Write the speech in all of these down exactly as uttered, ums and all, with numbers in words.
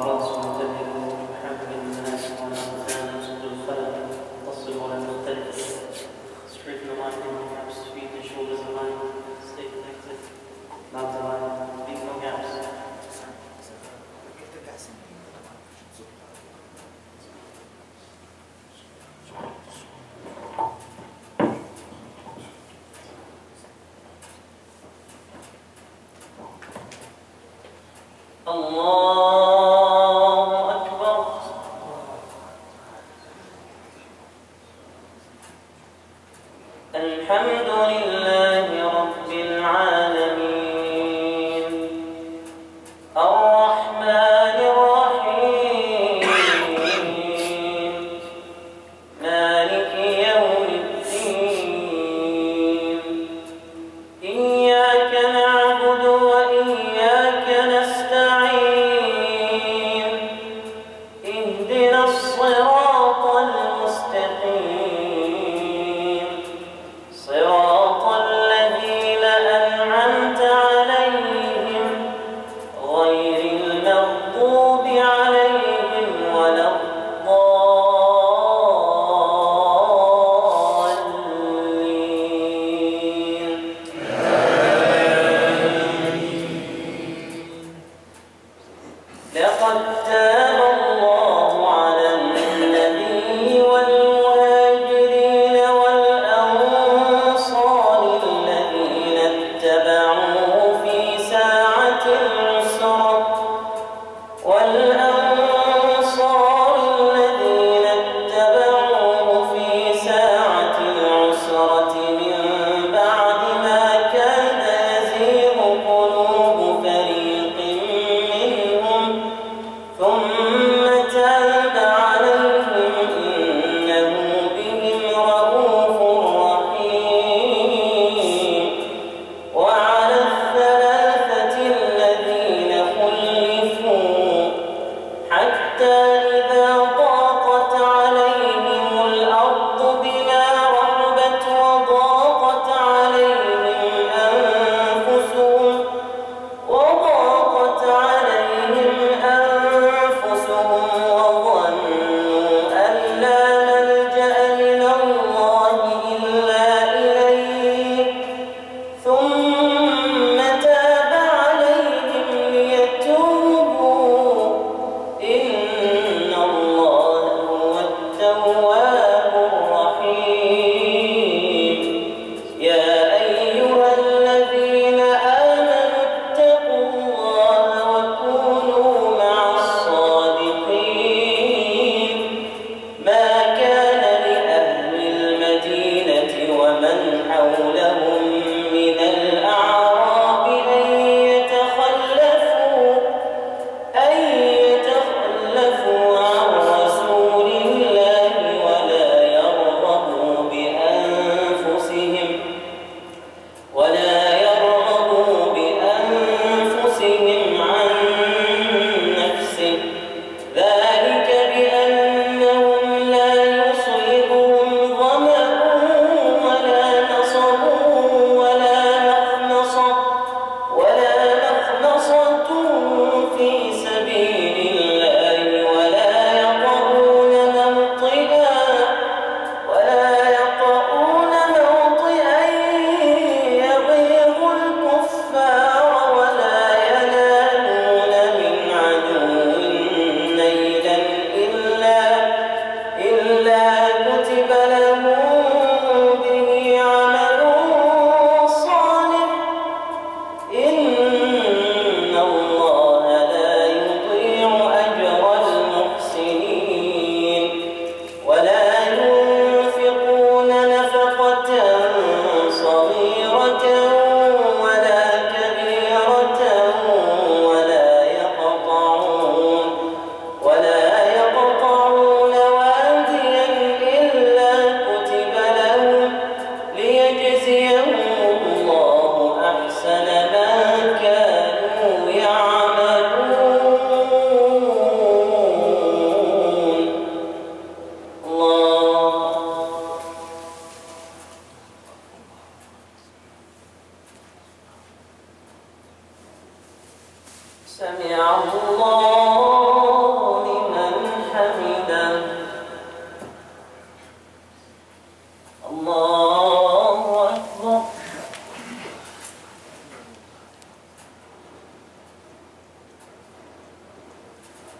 فرأس منتبه محمد الناس والأغزان نسق الخلق تصل ولا تختلف. Straighten the line in the gaps, feet and shoulders aligned, stay connected, not to line, leave no gaps. الله أكبر. الحمد لله رب العالمين الرحمن الرحيم مالك يوم الدين إياك نعبد وإياك نستعين اهدنا الصراط المستقيم صراط الذين أنعمت عليهم غير المغضوب عليهم ولا الضالين. لقد تاب الله على النبي والمهاجرين والأنصار الذين اتبعوه في ساعة العسرة والأنصار الذين اتبعوه في ساعة العسرة من بعد ما كاد يزيغ قلوب فريق منهم ثم تاب عليهم إنه بهم رءوف رحيم. وعلى الثلاثة الذين خلفوا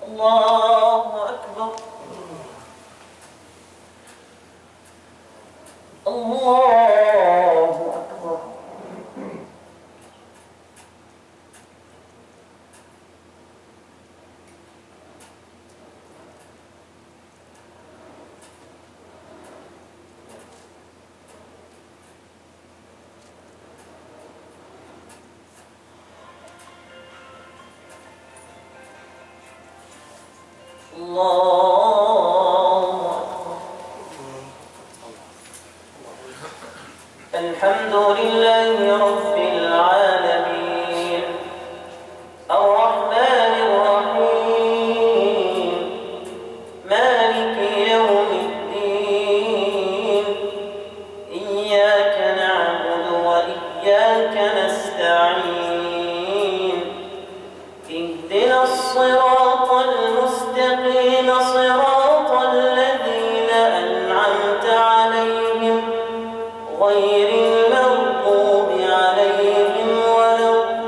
الله أكبر. الله أكبر. الله أكبر. الحمد لله رب العالمين الرحمن الرحيم مالك يوم الدين إياك نعبد وإياك نستعين اهدنا الصراط المستقيم صراط الذين أنعمت عليهم غير المغضوب عليهم ولا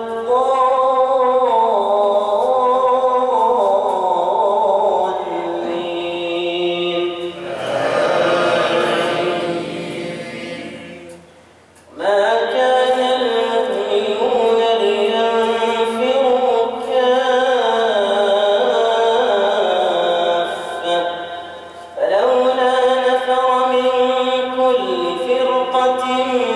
الضالين. ما كان المؤمنون لينفروا كافة فلولا نفر من كل فرقة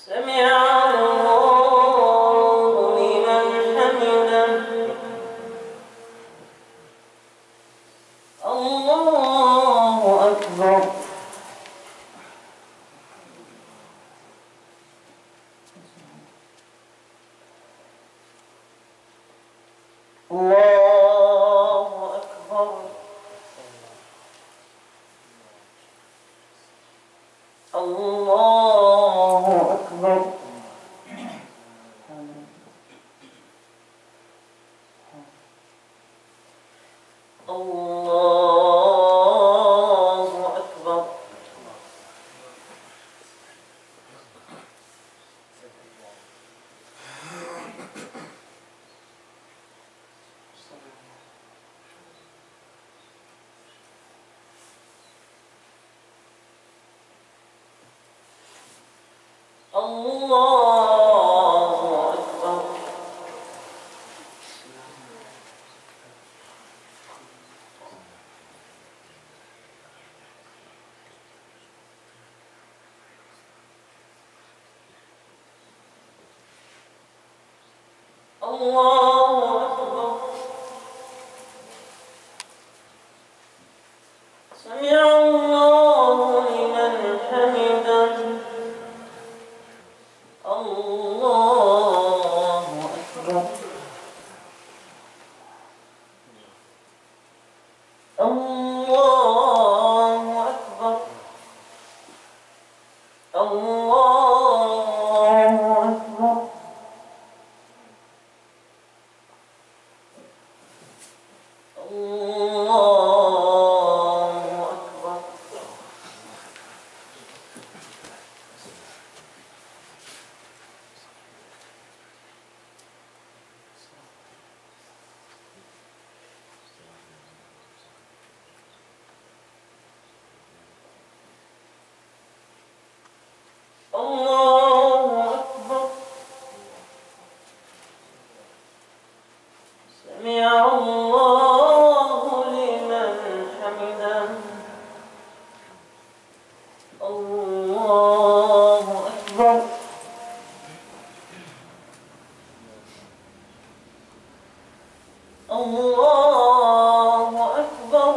سمع الله لمن حمده الله أكبر الله أكبر الله أكبر الله أكبر الله أكبر الله أكبر سمع الله لمن حمده الله أكبر الله أكبر الله أكبر الله أكبر الله أكبر سمع الله لمن حمده الله أكبر الله أكبر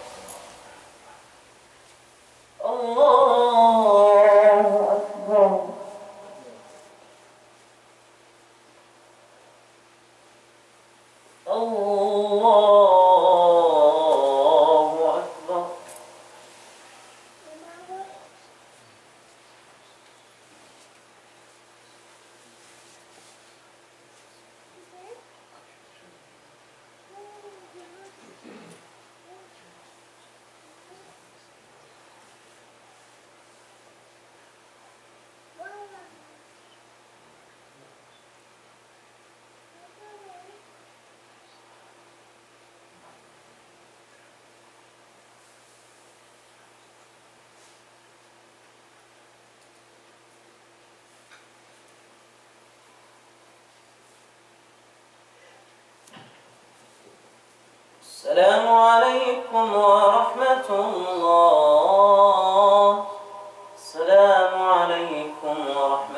الله أكبر الله أكبر السلام عليكم ورحمة الله. السلام عليكم ورحمة